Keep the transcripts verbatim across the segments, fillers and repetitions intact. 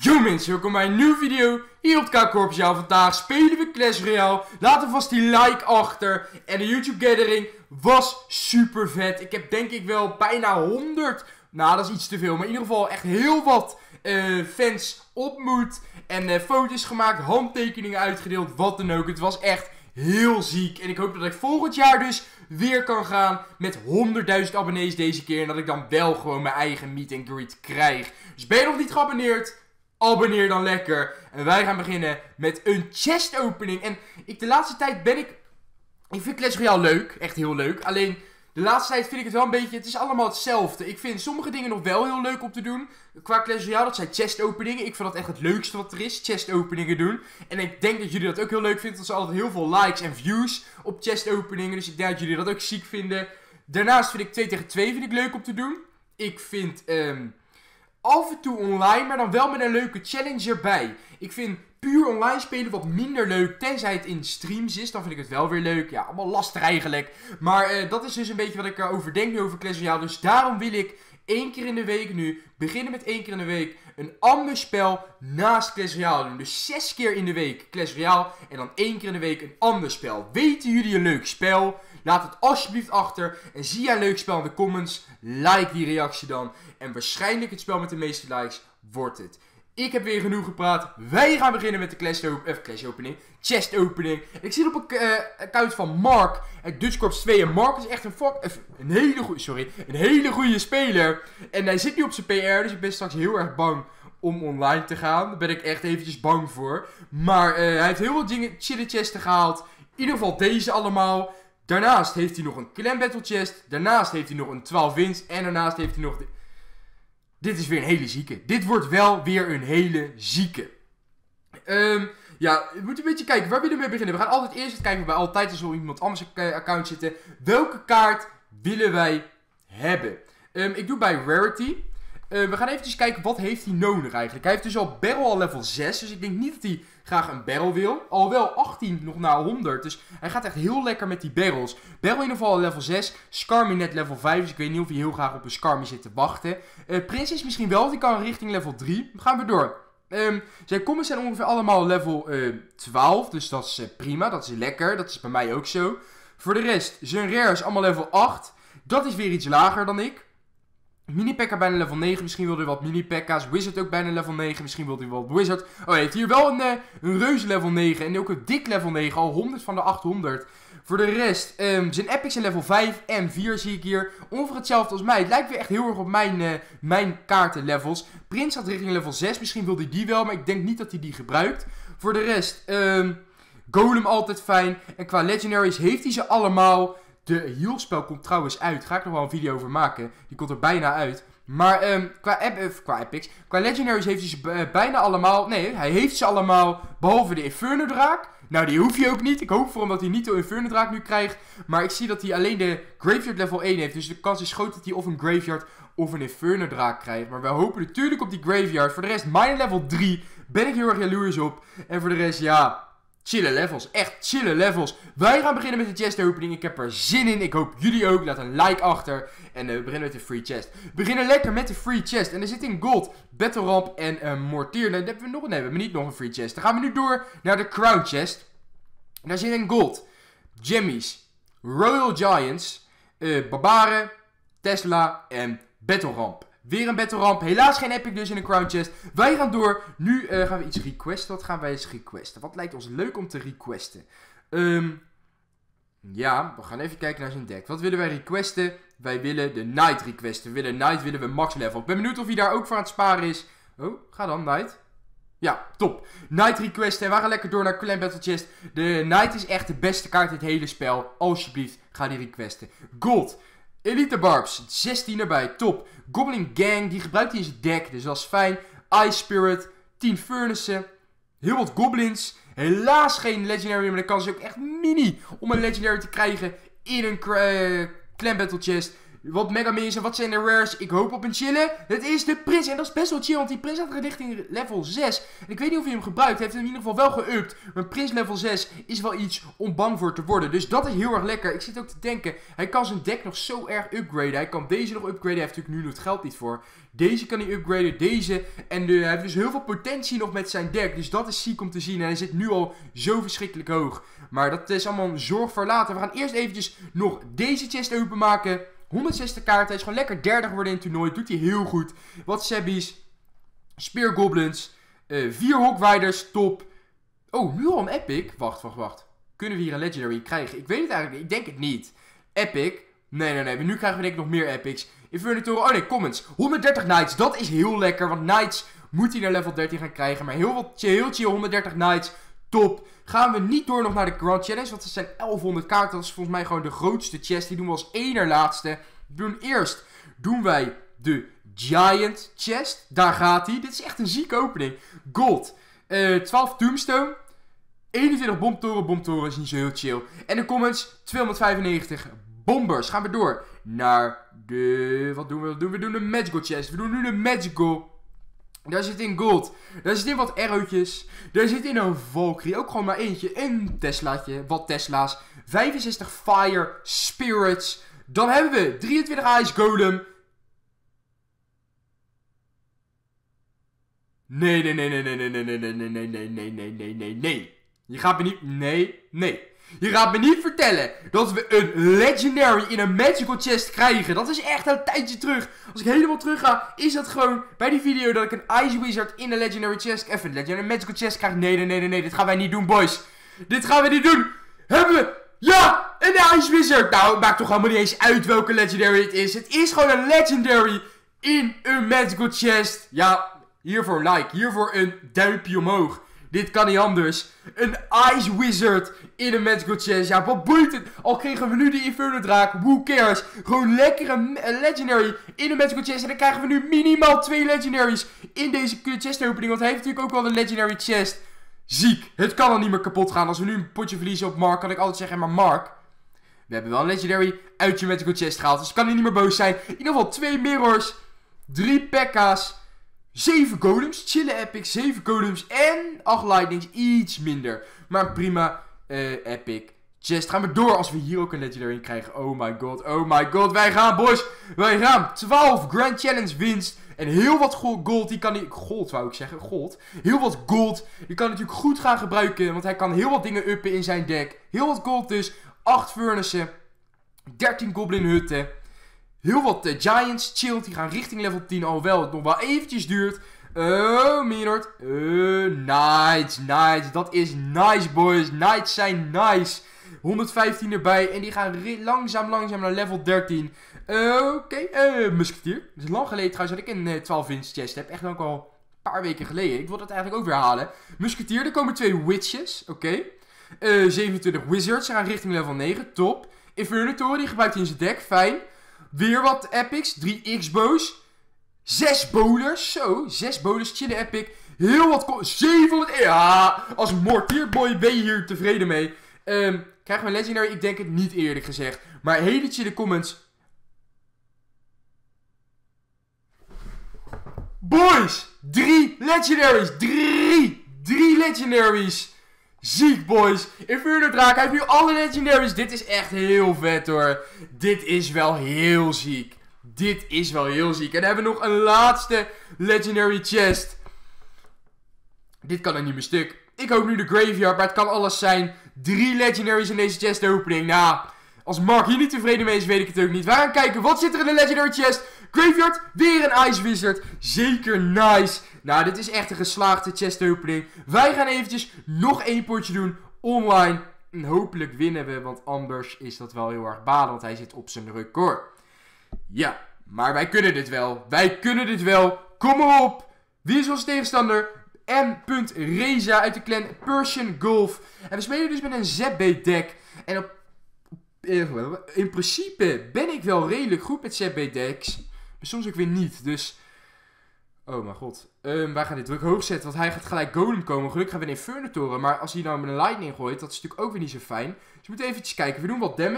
Yo mensen, welkom bij een nieuwe video hier op K Corpsjaal. Vandaag spelen we Clash Royale. Laten we vast die like achter. En de YouTube gathering was super vet. Ik heb denk ik wel bijna honderd, nou dat is iets te veel, maar in ieder geval echt heel wat uh, fans ontmoet. En uh, foto's gemaakt, handtekeningen uitgedeeld, wat dan ook. Het was echt heel ziek. En ik hoop dat ik volgend jaar dus weer kan gaan met honderdduizend abonnees deze keer. En dat ik dan wel gewoon mijn eigen meet and greet krijg. Dus ben je nog niet geabonneerd? Abonneer dan lekker. En wij gaan beginnen met een chest opening. En ik, de laatste tijd ben ik... Ik vind Clash Royale leuk. Echt heel leuk. Alleen de laatste tijd vind ik het wel een beetje... Het is allemaal hetzelfde. Ik vind sommige dingen nog wel heel leuk om te doen. Qua Clash Royale, dat zijn chest openingen. Ik vind dat echt het leukste wat er is. Chest openingen doen. En ik denk dat jullie dat ook heel leuk vinden. Want er zijn altijd heel veel likes en views op chest openingen. Dus ik denk dat jullie dat ook ziek vinden. Daarnaast vind ik twee tegen twee vind ik leuk om te doen. Ik vind... Um, af en toe online, maar dan wel met een leuke challenge erbij. Ik vind puur online spelen wat minder leuk, tenzij het in streams is. Dan vind ik het wel weer leuk. Ja, allemaal lastig eigenlijk. Maar uh, dat is dus een beetje wat ik erover denk nu over Clash Royale. Dus daarom wil ik één keer in de week nu, beginnen met één keer in de week, een ander spel naast Clash Royale doen. Dus zes keer in de week Clash Royale en dan één keer in de week een ander spel. Weten jullie een leuk spel? Laat het alsjeblieft achter. En zie jij een leuk spel in de comments? Like die reactie dan. En waarschijnlijk het spel met de meeste likes wordt het. Ik heb weer genoeg gepraat. Wij gaan beginnen met de Clash, op eh, Clash opening. Chest opening. Ik zit op een uh, account van Mark uit Dutch Corps twee. En Mark is echt een, fuck, uh, een hele goede, sorry, een hele goede speler. En hij zit nu op zijn P R. Dus ik ben straks heel erg bang om online te gaan. Daar ben ik echt eventjes bang voor. Maar uh, hij heeft heel veel dingen, chille chesten gehaald. In ieder geval deze allemaal. Daarnaast heeft hij nog een Clan Battle Chest. Daarnaast heeft hij nog een twaalf wins. En daarnaast heeft hij nog... De... Dit is weer een hele zieke. Dit wordt wel weer een hele zieke. Um, ja, we moeten een beetje kijken. Waar willen we mee beginnen? We gaan altijd eerst kijken bij altijd als we op iemand anders account zitten. Welke kaart willen wij hebben? Um, ik doe bij Rarity. Uh, we gaan eventjes kijken wat heeft hij nodig eigenlijk. Hij heeft dus al barrel al level zes. Dus ik denk niet dat hij graag een barrel wil. Al wel achttien nog naar honderd. Dus hij gaat echt heel lekker met die barrels. Barrel in ieder geval level zes. Skarmy net level vijf. Dus ik weet niet of hij heel graag op een Skarmy zit te wachten. Uh, Prins is misschien wel. Die kan richting level drie. Dan gaan we door. Um, zijn comments zijn ongeveer allemaal level uh, twaalf. Dus dat is uh, prima. Dat is lekker. Dat is bij mij ook zo. Voor de rest. Zijn rare is allemaal level acht. Dat is weer iets lager dan ik. Mini-P.K.K. bijna level negen, misschien wil hij wat mini-P.K.K's. Wizard ook bijna level negen, misschien wil hij wat Wizard. Oh, hij heeft hier wel een, uh, een reuze level negen en ook een dik level negen, al honderd van de achthonderd. Voor de rest, um, zijn epics zijn level vijf en vier zie ik hier. Ongeveer hetzelfde als mij. Het lijkt weer echt heel erg op mijn, uh, mijn kaartenlevels. Prins gaat richting level zes, misschien wil hij die wel, maar ik denk niet dat hij die gebruikt. Voor de rest, um, Golem altijd fijn. En qua legendaries heeft hij ze allemaal. De healspel komt trouwens uit. Daar ga ik nog wel een video over maken. Die komt er bijna uit. Maar um, qua, ep uh, qua epics, qua legendaries heeft hij ze uh, bijna allemaal. Nee, hij heeft ze allemaal. Behalve de Inferno Draak. Nou, die hoef je ook niet. Ik hoop voor hem dat hij niet de Inferno Draak nu krijgt. Maar ik zie dat hij alleen de Graveyard level één heeft. Dus de kans is groot dat hij of een Graveyard of een Inferno Draak krijgt. Maar we hopen natuurlijk op die Graveyard. Voor de rest, Mine level drie. Ben ik heel erg jaloers op. En voor de rest, ja... Chille levels, echt chille levels. Wij gaan beginnen met de chest opening. Ik heb er zin in, ik hoop jullie ook. Laat een like achter. En uh, we beginnen met de free chest. We beginnen lekker met de free chest. En er zit in gold, battle ramp en uh, mortier. Dan hebben we nog een, nee, we hebben niet nog een free chest. Dan gaan we nu door naar de crown chest. Daar zit in gold, Jemmies, Royal Giants, uh, Barbaren, Tesla en battle ramp. Weer een battle ramp. Helaas geen epic dus in de crown chest. Wij gaan door. Nu uh, gaan we iets requesten. Wat gaan wij eens requesten? Wat lijkt ons leuk om te requesten? Um, ja, we gaan even kijken naar zijn deck. Wat willen wij requesten? Wij willen de Knight requesten. We willen Knight, willen we max level. Ik ben benieuwd of hij daar ook voor aan het sparen is. Oh, ga dan Knight. Ja, top. Knight requesten. En we gaan lekker door naar Clan Battle Chest. De Knight is echt de beste kaart in het hele spel. Alsjeblieft, ga die requesten. Gold. Elite Barbs, zestien erbij, top. Goblin Gang, die gebruikt hij in zijn deck, dus dat is fijn. Ice Spirit, tien Furnaces, heel wat Goblins. Helaas geen Legendary, maar de kans is ook echt mini om een Legendary te krijgen in een uh, Clan Battle Chest. Wat mega mis en wat zijn de rares? Ik hoop op een chillen. Het is de Prins. En dat is best wel chill, want die Prins gaat richting level zes. En ik weet niet of hij hem gebruikt. Hij heeft hem in ieder geval wel geüpt. Maar Prins level zes is wel iets om bang voor te worden. Dus dat is heel erg lekker. Ik zit ook te denken, hij kan zijn deck nog zo erg upgraden. Hij kan deze nog upgraden. Hij heeft natuurlijk nu nog het geld niet voor. Deze kan hij upgraden, deze. En de, hij heeft dus heel veel potentie nog met zijn deck. Dus dat is ziek om te zien. En hij zit nu al zo verschrikkelijk hoog. Maar dat is allemaal een zorg voor later. We gaan eerst eventjes nog deze chest openmaken. honderdzestig kaarten. Hij is gewoon lekker derde geworden in het toernooi. Doet hij heel goed. Wat Sabbies. Spear Goblins. Uh, vier Hawkriders. Top. Oh, nu al een epic. Wacht, wacht, wacht. Kunnen we hier een legendary krijgen? Ik weet het eigenlijk niet. Ik denk het niet. Epic. Nee, nee, nee. Nu krijgen we denk ik nog meer epics. Inferno. Oh nee, comments. honderddertig Knights. Dat is heel lekker. Want Knights moet hij naar level dertien gaan krijgen. Maar heel, wat, heel chill. honderddertig Knights. Top. Gaan we niet door nog naar de Grand Challenge. Want het zijn elfhonderd kaarten. Dat is volgens mij gewoon de grootste chest. Die doen we als één laatste. We doen eerst doen wij de Giant Chest. Daar gaat hij. Dit is echt een zieke opening. Gold. Uh, twaalf Tombstone. eenentwintig Bomtoren. Bomtoren is niet zo heel chill. En de comments. tweehonderdvijfennegentig Bombers. Gaan we door naar de... Wat doen we? Wat doen we? We doen de Magical Chest. We doen nu de Magical. Daar zit in gold. Daar zit in wat arrowtjes. Daar zit in een Valkyrie. Ook gewoon maar eentje. Een Teslaatje. Wat Tesla's. vijfenzestig Fire Spirits. Dan hebben we drieëntwintig Ice Golem. Nee, nee, nee, nee, nee, nee, nee, nee, nee, nee, nee, nee, nee, nee, nee, nee, nee. Je gaat me niet... Nee, nee. Je gaat me niet vertellen dat we een Legendary in een Magical Chest krijgen. Dat is echt een tijdje terug. Als ik helemaal terug ga, is dat gewoon bij die video dat ik een Ice Wizard in een Legendary Chest... Even een Legendary Magical Chest krijg. Nee, nee, nee, nee, nee. Dit gaan wij niet doen, boys. Dit gaan we niet doen. Hebben we... Ja, een Ice Wizard. Nou, het maakt toch helemaal niet eens uit welke Legendary het is. Het is gewoon een Legendary in een Magical Chest. Ja, hiervoor like. Hiervoor een duimpje omhoog. Dit kan niet anders. Een Ice Wizard in een Magical Chest. Ja, wat boeit het? Al kregen we nu de Inferno Draak. Who cares? Gewoon lekker een, een Legendary in een Magical Chest. En dan krijgen we nu minimaal twee Legendaries in deze chest opening. Want hij heeft natuurlijk ook wel een Legendary Chest. Ziek. Het kan al niet meer kapot gaan. Als we nu een potje verliezen op Mark, kan ik altijd zeggen, maar Mark, we hebben wel een Legendary uit je Magical Chest gehaald. Dus kan hij niet meer boos zijn. In ieder geval twee Mirrors, drie Pekka's, zeven Golems, chillen epic, zeven Golems en acht Lightnings, iets minder. Maar prima uh, epic chest. Gaan we door als we hier ook een Legendary in krijgen. Oh my god, oh my god. Wij gaan, boys. Wij gaan. twaalf Grand Challenge winst. En heel wat gold, die kan hij... Gold wou ik zeggen, gold. Heel wat gold, die kan natuurlijk goed gaan gebruiken. Want hij kan heel wat dingen uppen in zijn deck. Heel wat gold dus. acht furnaces. dertien goblin hutten. Heel wat uh, giants chillt. Die gaan richting level tien. Alhoewel het nog wel eventjes duurt. Oh, Minord. Uh, nice, nice. Dat is nice, boys. Knights zijn nice. honderdvijftien erbij. En die gaan langzaam, langzaam naar level dertien. Uh, Oké, okay. uh, Musketeer. Het is lang geleden trouwens dat ik een uh, twaalf inch chest heb. Echt ook al een paar weken geleden. Ik wil dat eigenlijk ook weer halen. Musketeer, er komen twee witches. Oké. Okay. Uh, zevenentwintig wizards. Ze gaan richting level negen. Top. Inferno, die gebruikt hij in zijn deck. Fijn. Weer wat epics. drie X-bows. zes bowlers. Zo, zes bowlers. Chillen epic. Heel wat... zevenhonderd... Ja, als mortierboy ben je hier tevreden mee. Um, krijgen we een legendary? Ik denk het niet eerlijk gezegd. Maar hele chille comments. Boys! Drie legendaries! Drie! Drie legendaries! Ziek, boys! Inferno Draak, hij heeft nu alle legendaries. Dit is echt heel vet, hoor. Dit is wel heel ziek. Dit is wel heel ziek. En dan hebben we nog een laatste legendary chest. Dit kan er niet meer stuk. Ik hoop nu de graveyard, maar het kan alles zijn. Drie legendaries in deze chest opening. Nou, als Mark hier niet tevreden mee is, weet ik het ook niet. We gaan kijken, wat zit er in de legendary chest? Graveyard, weer een Ice Wizard. Zeker nice. Nou, dit is echt een geslaagde chest opening. Wij gaan eventjes nog één potje doen online. En hopelijk winnen we, want anders is dat wel heel erg balen, want hij zit op zijn record. Ja, maar wij kunnen dit wel. Wij kunnen dit wel. Kom maar op. Wie is onze tegenstander? M. Reza uit de clan Persian Gulf. En we spelen dus met een Z B deck. En op, in principe ben ik wel redelijk goed met Z B decks. Maar soms ook weer niet. Dus... Oh mijn god. Um, wij gaan dit druk hoog zetten. Want hij gaat gelijk golem komen. Gelukkig hebben we een Inferno Toren. Maar als hij nou met een lightning gooit. Dat is natuurlijk ook weer niet zo fijn. Dus we moeten eventjes kijken. We doen wat damage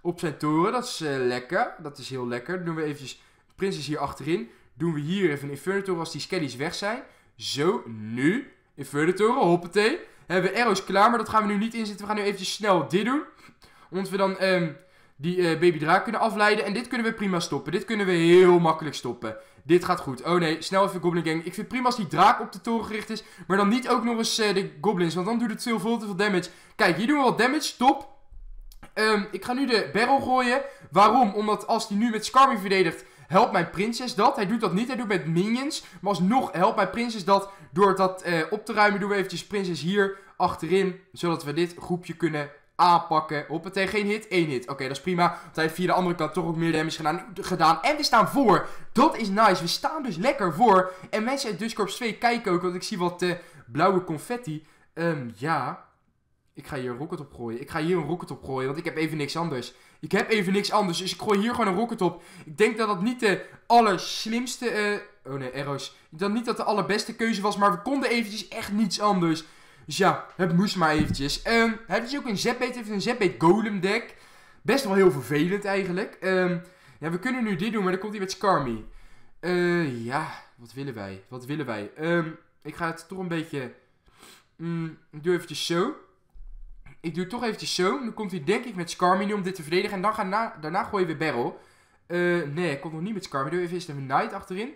op zijn toren. Dat is uh, lekker. Dat is heel lekker. Dan doen we eventjes prinses hier achterin. Doen we hier even een Inferno toren als die skellies weg zijn. Zo, nu. Inferno toren, hoppatee. Hebben we arrows klaar, maar dat gaan we nu niet inzetten. We gaan nu eventjes snel dit doen. Omdat we dan um, die uh, baby draak kunnen afleiden. En dit kunnen we prima stoppen. Dit kunnen we heel makkelijk stoppen. Dit gaat goed. Oh nee, snel even Goblin Gang. Ik vind het prima als die draak op de toren gericht is. Maar dan niet ook nog eens uh, de goblins. Want dan doet het veel, veel te veel damage. Kijk, hier doen we wat damage. Top. Um, ik ga nu de barrel gooien. Waarom? Omdat als hij nu met Skarmy verdedigt, helpt mijn prinses dat. Hij doet dat niet, hij doet met minions. Maar alsnog helpt mijn prinses dat. Door dat uh, op te ruimen doen we eventjes prinses hier achterin. Zodat we dit groepje kunnen aanpakken. Hoppatee, geen hit, één hit. Oké, okay, dat is prima. Want hij heeft via de andere kant toch ook meer damage gedaan, gedaan. En we staan voor. Dat is nice. We staan dus lekker voor. En mensen uit Duskorps twee kijken ook. Want ik zie wat uh, blauwe confetti. Um, ja... Ik ga hier een rocket op gooien. Ik ga hier een rocket op gooien, want ik heb even niks anders. Ik heb even niks anders, dus ik gooi hier gewoon een rocket op. Ik denk dat dat niet de allerslimste... Uh... Oh nee, arrows. Ik denk niet dat de allerbeste keuze was, maar we konden eventjes echt niets anders. Dus ja, het moest maar eventjes. Um, hij heeft dus ook een Zepbeet, heeft een Zepbeet Golem deck. Best wel heel vervelend eigenlijk. Um, ja, we kunnen nu dit doen, maar dan komt hij met Skarmy. Uh, ja, wat willen wij? Wat willen wij? Um, ik ga het toch een beetje... Mm, ik doe eventjes zo. Ik doe het toch eventjes zo. Dan komt hij denk ik met Skarmy nu om dit te verdedigen. En dan gaan na, daarna gooien we Barrel. Uh, nee, ik komt nog niet met Skarmy. Doe even eens een Knight achterin.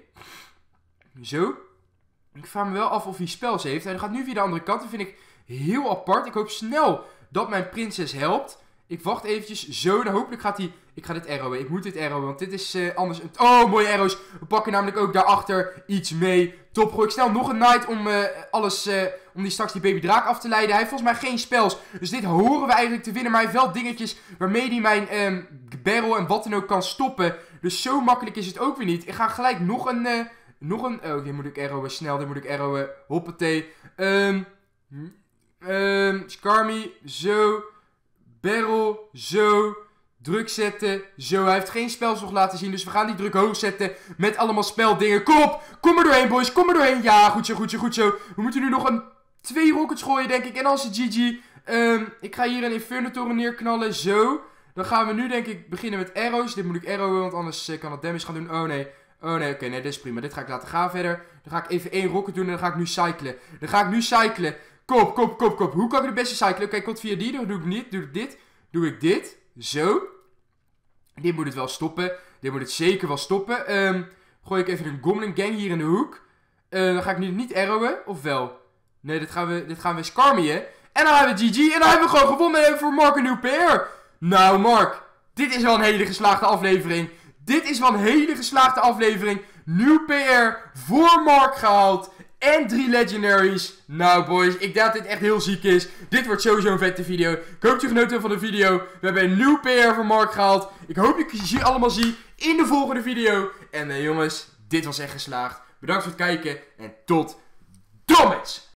Zo. Ik vraag me wel af of hij spels heeft. Hij gaat nu via de andere kant. Dat vind ik heel apart. Ik hoop snel dat mijn prinses helpt. Ik wacht eventjes. Zo. Dan hopelijk gaat hij... Ik ga dit arrowen. Ik moet dit arrowen. Want dit is uh, anders... Oh, mooie arrows. We pakken namelijk ook daarachter iets mee. Top. Gooi ik snel nog een Knight om uh, alles... Uh, om die straks die baby draak af te leiden. Hij heeft volgens mij geen spels. Dus dit horen we eigenlijk te winnen. Maar hij heeft wel dingetjes waarmee hij mijn um, barrel en wat dan ook kan stoppen. Dus zo makkelijk is het ook weer niet. Ik ga gelijk nog een... Uh, nog een... Oh, dit moet ik arrowen. Snel, dit moet ik arrowen. Hoppatee. Um, um, Skarmy. Zo. Barrel. Zo. Druk zetten. Zo, hij heeft geen spels nog laten zien. Dus we gaan die druk hoog zetten. Met allemaal speldingen. Kom op. Kom er doorheen, boys. Kom er doorheen. Ja, goed zo, goed zo, goed zo. We moeten nu nog een... Twee rockets gooien, denk ik. En dan is het G G. Um, ik ga hier een Inferno toren neerknallen. Zo. Dan gaan we nu, denk ik, beginnen met arrows. Dit moet ik arrowen, want anders uh, kan het damage gaan doen. Oh, nee. Oh, nee. Oké, okay, nee, dit is prima. Dit ga ik laten gaan verder. Dan ga ik even één rocket doen en dan ga ik nu cyclen. Dan ga ik nu cyclen. Kop, kop, kop, kop. Hoe kan ik het beste cyclen? Oké, okay, komt via die. Dan doe ik niet. Doe ik dit. Doe ik dit. Zo. Dit moet het wel stoppen. Dit moet het zeker wel stoppen. Um, gooi ik even een Goblin Gang hier in de hoek. Uh, dan ga ik nu niet arrowen. Of wel? Nee, dit gaan we, dit gaan we Skarmyen. En dan hebben we G G. En dan hebben we gewoon gewonnen. En hebben we voor Mark een nieuw P R. Nou, Mark. Dit is wel een hele geslaagde aflevering. Dit is wel een hele geslaagde aflevering. Nieuw P R voor Mark gehaald. En drie legendaries. Nou, boys. Ik denk dat dit echt heel ziek is. Dit wordt sowieso een vette video. Ik hoop dat je genoten hebt van de video. We hebben een nieuw P R voor Mark gehaald. Ik hoop dat ik je allemaal zie in de volgende video. En uh, jongens, dit was echt geslaagd. Bedankt voor het kijken. En tot dommets!